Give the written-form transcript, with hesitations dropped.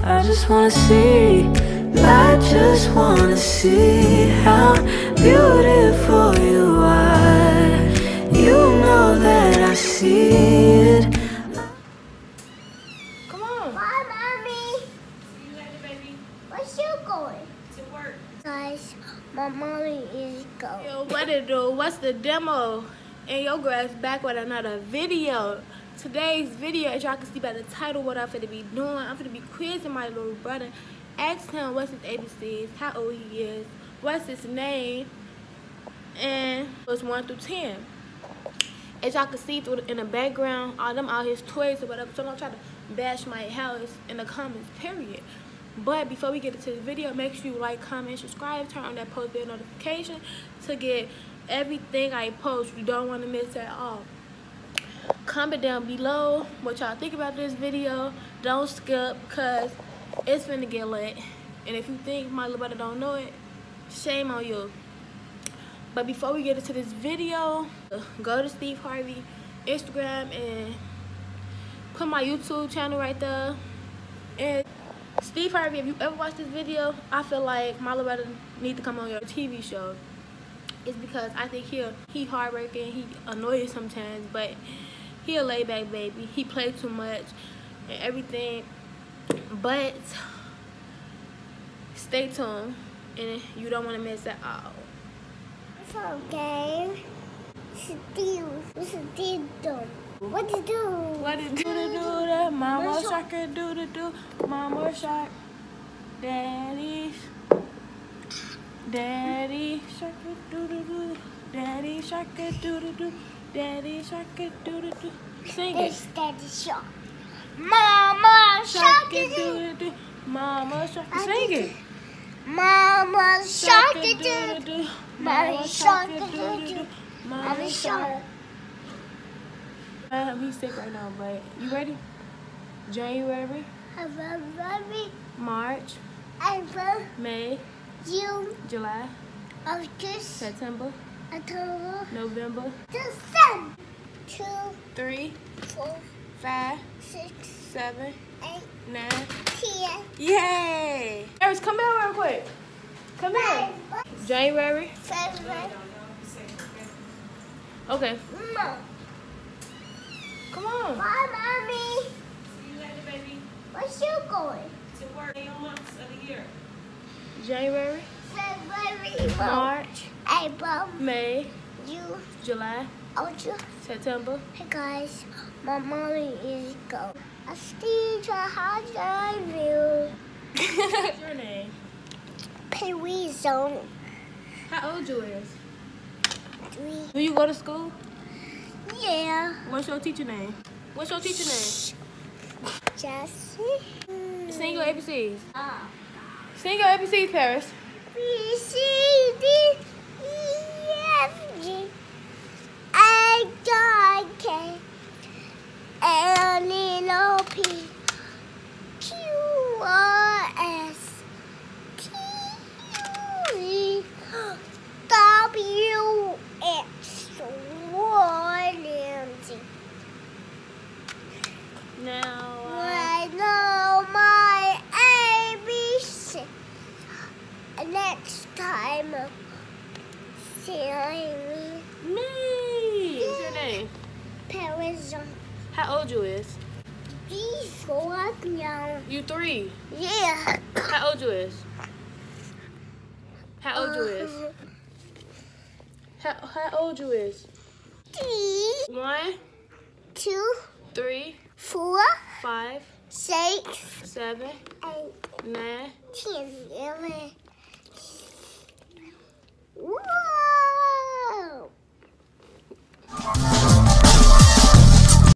I just wanna see, I just wanna see how beautiful you are. You know that I see it. Come on. Bye, Mommy. See you later, baby. Where's you going? To work. Guys, my mommy is going. Yo, what it do? What's the demo? And your girl's back with another video. Today's video, as y'all can see by the title, what I'm finna be doing, I'm finna be quizzing my little brother. Ask him what's his ABCs, how old he is, what's his name, and what's 1 through 10. As y'all can see in the background, all them out his toys or whatever, so don't try to bash my house in the comments, period. But before we get into the video, make sure you like, comment, subscribe, turn on that post bell notification to get everything I post. You don't want to miss at all. Comment down below what y'all think about this video. Don't skip, because it's finna get lit. And if you think my little brother don't know it, shame on you. But before we get into this video, go to Steve Harvey Instagram and put my YouTube channel right there. And Steve Harvey, if you ever watch this video, I feel like my little brother need to come on your TV show. It's because I think he hardworking, he annoying sometimes, but he a laid back baby. He play too much and everything. But stay tuned, and you don't want to miss that all. It's okay. Steve do. What to do? What it do to do that? Mama shark it do to do. Mama shark. Daddy shark it do to do. Daddy shark it do to do. Daddy shark it do to do. Sing it. It's Daddy Shark. Mama Shark it it do to do. Mama shark it. Sing it. Mama Shark it do. do. Mama Shark it do. Mama Shark. He's sick right now, but you ready? January, February, March, April, May, June, July, August, September, October, November, December. 2, 3, 4, 5, 6, 7, 8, 9. 10. Yay! Harris, come here real quick. Come here. January. February. Okay. No. Come on. Bye, Mommy. See you later, baby. Where's you going? To work. Months of the year. January, February, March, April, May, June, July, August. September. Hey guys, my mommy is going. I still try hard to you. What's your name? Pee-wee zone How old you is? 3. Do you go to school? Yeah. What's your teacher name? What's your teacher name? Jessie. Sing your ABCs. Sing your ABCs, Paris. B, C, D, E, F, G, H, I, K, L, N, O, P, Q, R, S, T, U, V, W, X, Y, and Z. Now, I know my ABC. Next time, see me. What's your name? Paris. How old you is? Before now. You 3. Yeah. How old you is? How old you is? How old you is? 3, 1, 2, 3, 4, 5, 6, 7, 8, 9, 10, 11,